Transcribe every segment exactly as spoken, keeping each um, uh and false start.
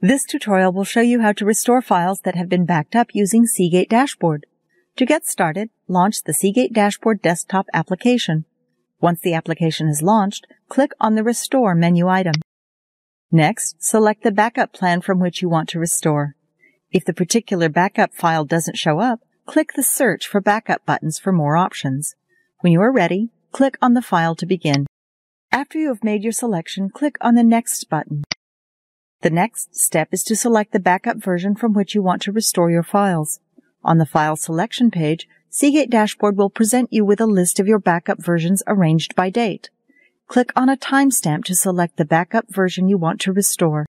This tutorial will show you how to restore files that have been backed up using Seagate Dashboard. To get started, launch the Seagate Dashboard desktop application. Once the application is launched, click on the Restore menu item. Next, select the backup plan from which you want to restore. If the particular backup file doesn't show up, click the Search for Backup buttons for more options. When you are ready, click on the file to begin. After you have made your selection, click on the Next button. The next step is to select the backup version from which you want to restore your files. On the File Selection page, Seagate Dashboard will present you with a list of your backup versions arranged by date. Click on a timestamp to select the backup version you want to restore.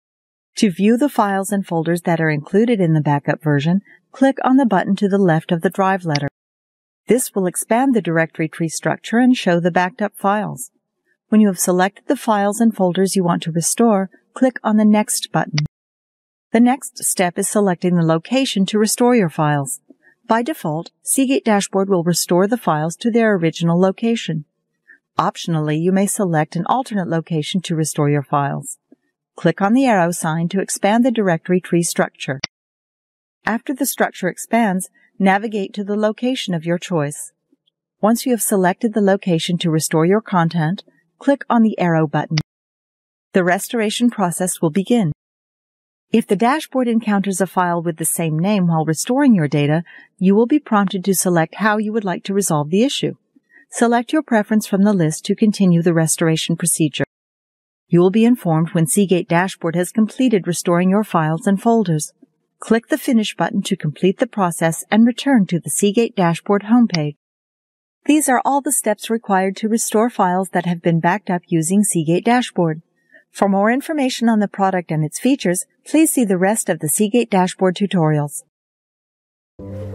To view the files and folders that are included in the backup version, click on the button to the left of the drive letter. This will expand the directory tree structure and show the backed up files. When you have selected the files and folders you want to restore, click on the Next button. The next step is selecting the location to restore your files. By default, Seagate Dashboard will restore the files to their original location. Optionally, you may select an alternate location to restore your files. Click on the arrow sign to expand the directory tree structure. After the structure expands, navigate to the location of your choice. Once you have selected the location to restore your content, click on the arrow button. The restoration process will begin. If the dashboard encounters a file with the same name while restoring your data, you will be prompted to select how you would like to resolve the issue. Select your preference from the list to continue the restoration procedure. You will be informed when Seagate Dashboard has completed restoring your files and folders. Click the Finish button to complete the process and return to the Seagate Dashboard homepage. These are all the steps required to restore files that have been backed up using Seagate Dashboard. For more information on the product and its features, please see the rest of the Seagate Dashboard tutorials.